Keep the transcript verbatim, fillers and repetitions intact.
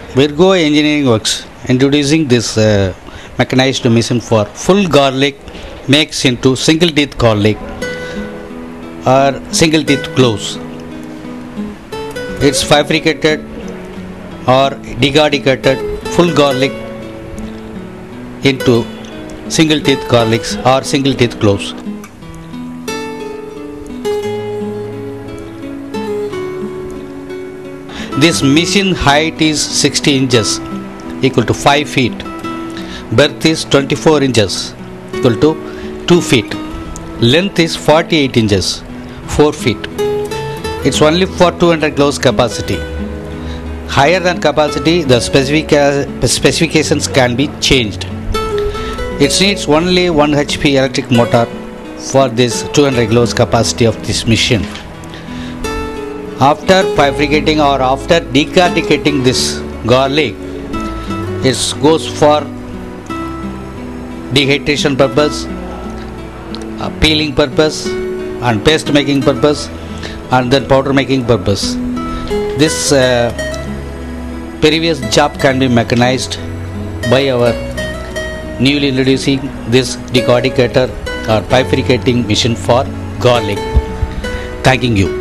Virgo Engineering Works introducing this uh, mechanized machine for full garlic makes into single teeth garlic or single teeth cloves. It's fabricated or decadicated full garlic into single teeth garlics or single teeth cloves. This machine height is sixty inches equal to five feet. Breadth is twenty-four inches equal to two feet. Length is forty-eight inches, four feet. It's only for two hundred kilos capacity. Higher than capacity, the specific specifications can be changed. It needs only one H P electric motor for this two hundred kilos capacity of this machine. After fabricating or after decadicating this garlic, it goes for dehydration purpose, uh, peeling purpose, and paste making purpose, and then powder making purpose. This uh, previous job can be mechanized by our newly introducing this decadicator or fabricating machine for garlic. Thanking you.